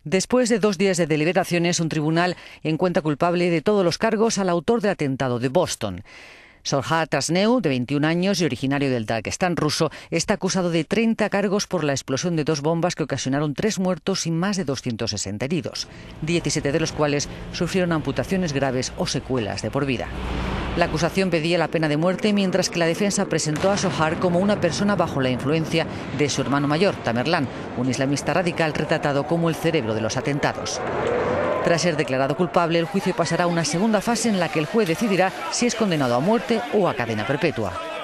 Después de 2 días de deliberaciones, un tribunal encuentra culpable de todos los cargos al autor del atentado de Boston. Soljad Tasneu, de 21 años y originario del Daguestán ruso, está acusado de 30 cargos por la explosión de 2 bombas que ocasionaron 3 muertos y más de 260 heridos, 17 de los cuales sufrieron amputaciones graves o secuelas de por vida. La acusación pedía la pena de muerte, mientras que la defensa presentó a Sohar como una persona bajo la influencia de su hermano mayor, Tamerlan, un islamista radical retratado como el cerebro de los atentados. Tras ser declarado culpable, el juicio pasará a una segunda fase en la que el juez decidirá si es condenado a muerte o a cadena perpetua.